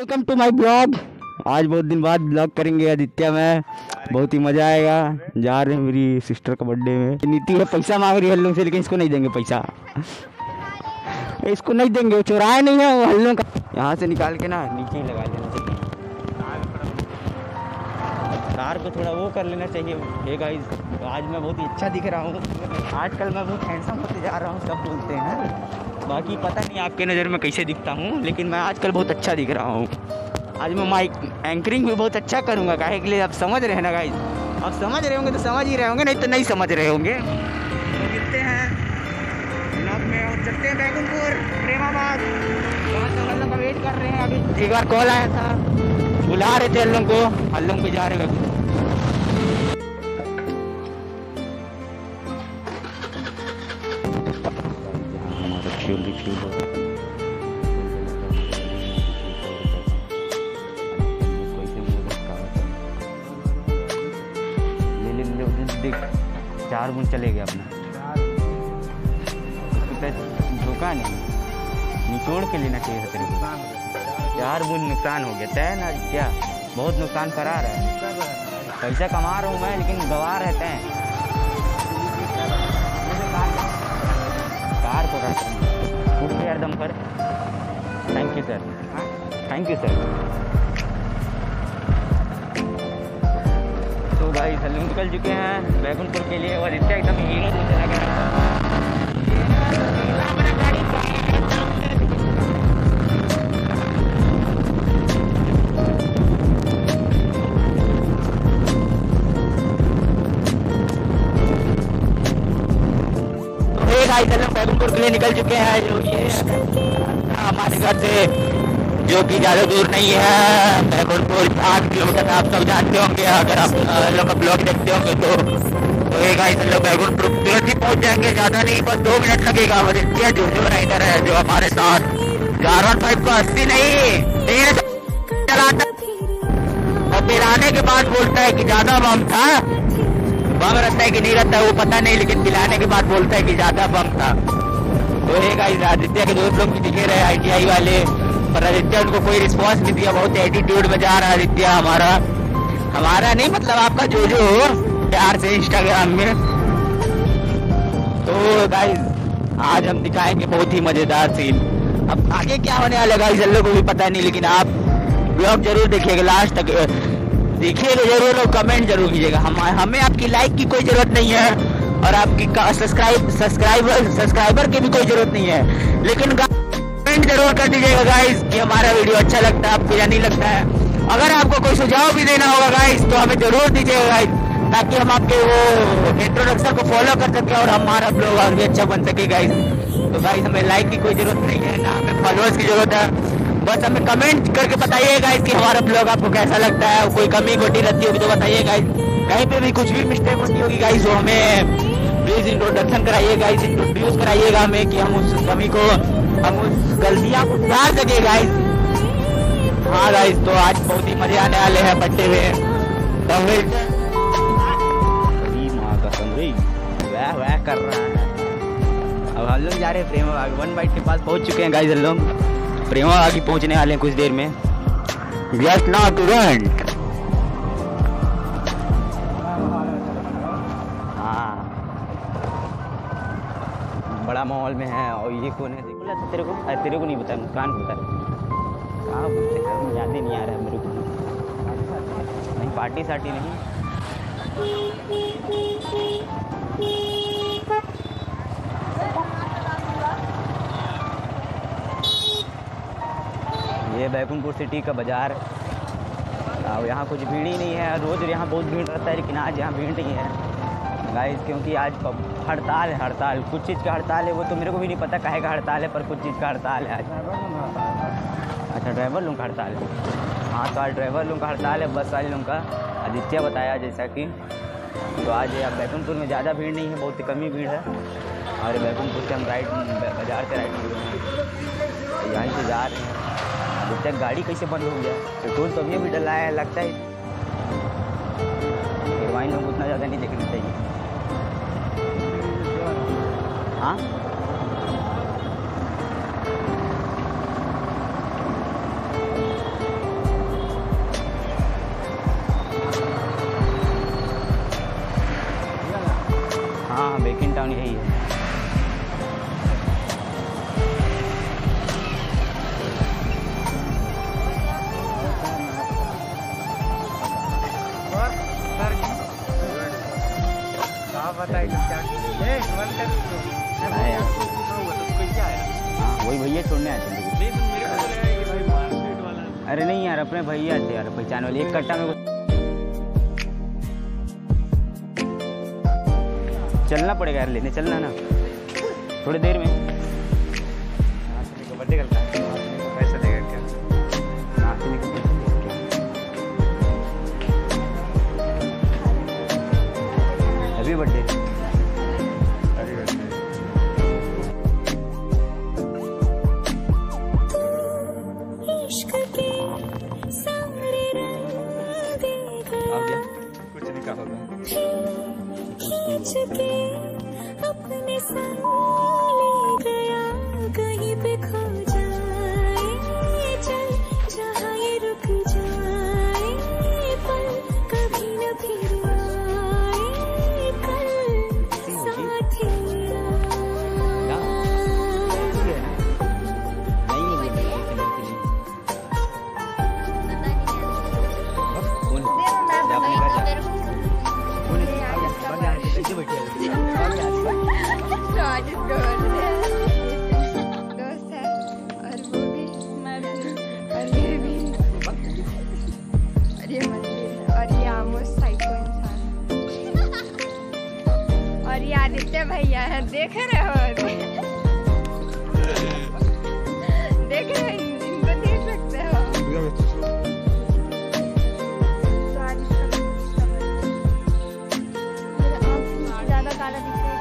Welcome to my blog. आज बहुत दिन बाद ब्लॉग करेंगे आदित्य में, बहुत ही मज़ा आएगा। जा रहे हैं मेरी सिस्टर का बर्थडे में। नीति है पैसा मांग रही है हल्लों से, लेकिन इसको नहीं देंगे पैसा, इसको नहीं देंगे, वो चुराए नहीं है वो हल्लों का। यहाँ से निकाल के ना नीचे ही लगा लेना चाहिए, कार को थोड़ा वो कर लेना चाहिए। हे गाइस, आज मैं बहुत ही अच्छा दिख रहा हूँ, आजकल मैं बहुत हैंडसम होते जा रहा हूँ, सब बोलते हैं। बाकी पता नहीं आपके नज़र में कैसे दिखता हूँ, लेकिन मैं आजकल बहुत अच्छा दिख रहा हूँ। आज मैं माइक एंकरिंग भी बहुत अच्छा करूँगा, काहे के लिए आप समझ रहे हैं ना गाइस। आप समझ रहे होंगे तो समझ ही रहे होंगे, नहीं तो नहीं समझ रहे होंगे। तो गिरते हैं ब्लॉग में और चलते हैं बैकुंठपुर प्रेमाबाद। वहाँ से हल्लों का वेट कर रहे हैं। अभी एक बार कॉल आया था, बुला रहे थे हल्लों को, हल्लों भी जा रहे हैं। चार बूंद चले गए अपना, धोखा नहीं, निचोड़ के लेना चाहिए था तेरे को। 4 बूंद नुकसान हो गया तय ना, क्या बहुत नुकसान करा रहा है। पैसा कमा रहा हूँ मैं, लेकिन गवा रहते हैं। कार को उठ यार दम पर। Thank you sir, thank you sir. तो भाई हल्लों निकल चुके हैं बैकुंठपुर के लिए, और इससे एकदम हीरो से चला गया। बैकुंठपुर के लिए निकल चुके हैं, जो ये हमारे घर से जो कि ज़्यादा दूर नहीं है। बैकुंठपुर 8 किलोमीटर आप सब जानते होंगे, अगर आप लोग का ब्लॉग देखते होंगे तो एक गाइस लोग बैकुंठपुर तुरंत ही पहुँच जाएंगे, ज़्यादा नहीं, बस 2 मिनट लगेगा। और इसलिए जो राइडर है जो हमारे साथ 415 को 80 नहीं 150 चलाता, और फिर आने के बाद बोलता है कि ज़्यादा बम था। बम रहता है कि नहीं रहता है वो पता नहीं, लेकिन पिलाने के बाद बोलता है कि ज़्यादा बम था। तो एक गाइस आदित्य के दोस्त लोग भी दिखे रहे ITI वाले, पर आदित्य उनको कोई रिस्पॉन्स नहीं दिया। बहुत एटीट्यूड में जा रहा है आदित्य हमारा नहीं, मतलब आपका जो प्यार से इंस्टाग्राम में। तो गाइस आज हम दिखाएंगे बहुत ही मजेदार सीन। अब आगे क्या होने वाला गाइस हम लोग को भी पता नहीं, लेकिन आप ब्लॉग जरूर देखिएगा, लास्ट तक देखिएगा जरूर, और कमेंट जरूर कीजिएगा। हमें आपकी लाइक की कोई जरूरत नहीं है, और आपकी सब्सक्राइबर की भी कोई जरूरत नहीं है, लेकिन कमेंट जरूर कर दीजिएगा गाइस कि हमारा वीडियो अच्छा लगता है आपको या नहीं लगता है। अगर आपको कोई सुझाव भी देना होगा गाइस तो हमें जरूर दीजिएगा गाइस, ताकि हम आपके वो इंट्रोडक्शन को फॉलो कर सके और हमारा ब्लॉग और भी अच्छा बन सके गाइस। तो गाइस हमें लाइक की कोई जरूरत नहीं है, ना हमें फॉलोअर्स की जरूरत है, बस हमें कमेंट करके बताइए गाइस कि हमारा ब्लॉग आपको कैसा लगता है। कोई कमी खोटी रहती होगी तो बताइए गाइस, कहीं पे भी कुछ भी मिस्टेक होती होगी गाइस वो हमें प्लीज इंट्रोडक्शन कराइए गाइस, इंट्रोड्यूस कराइएगा हमें, कि हम उस कमी को, हम उस गलतियां को सुधार सके गाइस। हाँ गाइस, तो आज बहुत ही मजे आने वाले हैं बर्थडे में। माँ का संग वह कर रहा है। अब हम लोग जा रहे हैं प्रेमाबाग, 1 बाइट के पास पहुंच चुके हैं गाइस। हम लोग प्रेमाबाग ही पहुंचने वाले हैं कुछ देर में, जस्ट नाउ टू रन। बड़ा मॉल में है, और ये कौन है बोला था तेरे को नहीं बताया, मुस्कान को बताया। कहाँ बोलते हैं, याद ही नहीं आ रहा है मेरे को। नहीं पार्टी सार्टी नहीं, ये बैकुंठपुर सिटी का बाजार। अब यहाँ कुछ भीड़ ही नहीं है, रोज़ यहाँ बहुत भीड़ रहता है, लेकिन आज यहाँ भीड़ नहीं है गाइस, क्योंकि आज हड़ताल है। हड़ताल कुछ चीज़ का हड़ताल है, वो तो मेरे को भी नहीं पता काहे का हड़ताल है, पर कुछ चीज़ का हड़ताल है आज। अच्छा, ड्राइवर लोगों का हड़ताल है। हाँ, तो आज ड्राइवर लोगों का हड़ताल है, बस वाले लोगों का। आदित्य बताया जैसा कि, तो आज बैकुंठपुर में ज़्यादा भीड़ नहीं है, बहुत ही कमी भीड़ है। और बैकुंठपुर से हम बाजार से राइड यहीं से जा रहे हैं। आदित्य गाड़ी कैसे बंद हो गया, पेट्रोल तो अभी भी डला है, लगता है वाइन लोग उतना ज़्यादा नहीं देखना चाहिए। हाँ पता है क्या वही भैया छोड़ने आए थे। अरे नहीं यार, अपने भैया थे यार, पहचान वाले। एक कट्टा में चलना पड़ेगा यार, लेने चलना ना थोड़ी देर में। बर्थडे करता है, पैसा देगा क्या? Happy birthday. कुछ नहीं कहा होगा। अपने संग ले गया, कहीं पे खो जाए, चल जहाँ ये रुक जाए, पल कभी न फिर आए, कल साथिया। और ये आदित्य भैया है, देख रहे हो? देख रहे हो, इनको देख सकते हो। ज्यादा काला दिख रहा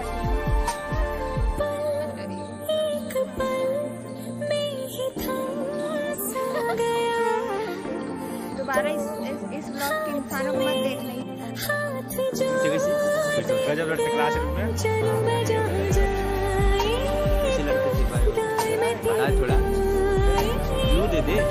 है। दोबारा इस ब्लॉग के इंसानों को मत देखना। गजब लड़के क्लासरूम में थोड़ा क्यों दे दे।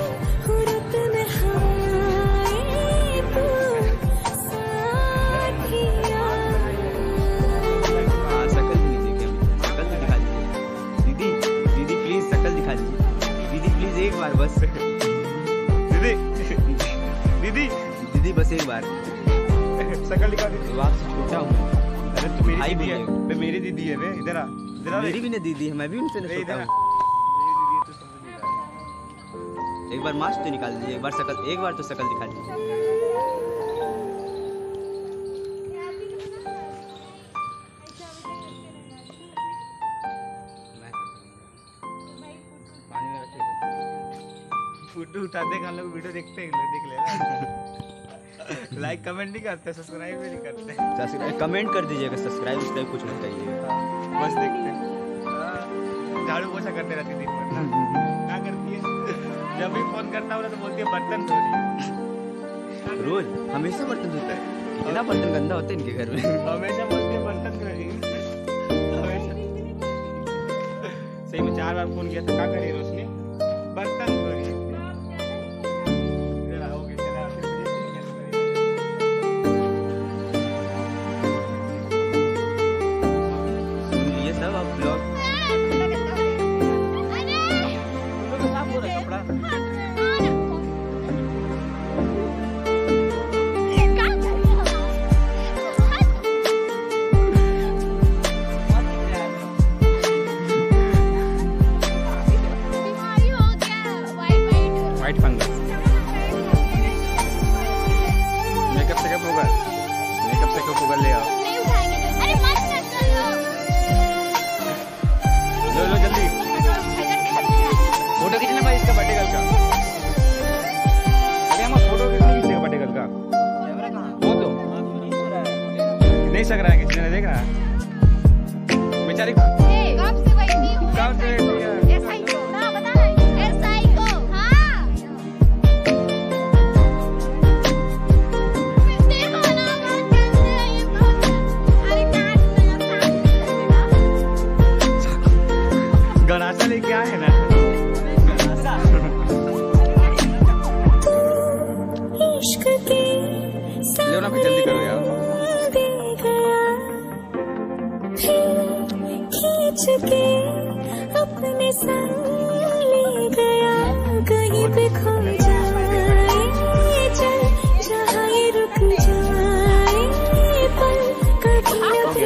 शकल नहीं देखी, शकल तो दिखा दीजिए दीदी। दीदी प्लीज शकल दिखा दीजिए दीदी, प्लीज एक बार बस। दीदी दीदी दीदी बस एक बार शकल दिखा दीजिए। आपसे छोटा हूँ। अरे तू मेरी दीदी है, मेरी दीदी है बे। इधर आ, इधर आ। मेरी भी ना दीदी है, मैं भी उनसे छोटा हूँ। मेरी दीदी है, तू समझ नहीं रहा। एक बार मास्क तो निकाल दीजिए, एक बार शकल, एक बार तो शकल दिखा दीजिए। फोटो उठाते हम लोग, वीडियो देखते हैं, देख लेना। लाइक कमेंट नहीं करते, सब्सक्राइब भी नहीं करते। कमेंट कर दीजिएगा, सब्सक्राइब कुछ नहीं चाहिए, बस देखते हैं। झाड़ू पोछा करते रहती दिन भर ना, क्या करती है? जब भी फोन करता हूँ तो बोलती है बर्तन धो रही है। रोज हमेशा बर्तन धोता है। कितना बर्तन गंदा होता है इनके घर में। हमेशा बोलती है बर्तन धो रही है, हमेशा। सही में 4 बार फोन किया था, क्या करिए रोशनी? बर्तन धो रही है। White fungus. मेकअप से कब होगा? मेकअप से कब होगा? ले आओ। अरे मत कर लो लो जल्दी। फोटो खींचना भाई इसका बर्थडे गर्ल का। अरे हम फोटो खींचने बर्थडे गर्ल का। वो तो नहीं सक रहा है, किसी ने देख रहा है बेचारी। गनासा लेके आए हैं ना। लो ना, जल्दी करो यार। खींच के अपने संग ले गया, कहीं पे खो जाए, चल जहाँ ये रुक जाए, पल कभी न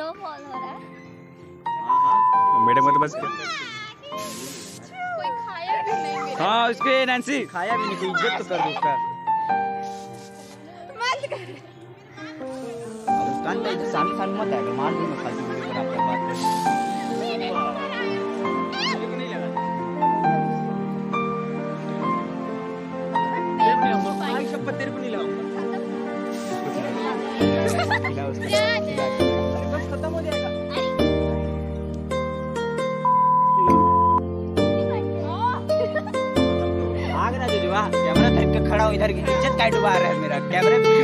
स्नोफॉल हो रहा है। मेरे मतलब बस कोई खाया भी नहीं मेरा। हाँ उसके नैन्सी खाया भी नहीं, कोई इज्जत तो कर दो उसका। मत कर। कान पे सामने सामने मत आएगा, मार दूंगा फालतू वीडियो पर आपका बात कर। नहीं लगा भाई सब तेरे को नहीं लगाऊंगा। बस खत्म हो जाएगा। आग ना जो कैमरा टाइप का खड़ा हो, इधर की इज्जत काट डुबा रहा है मेरा कैमरे।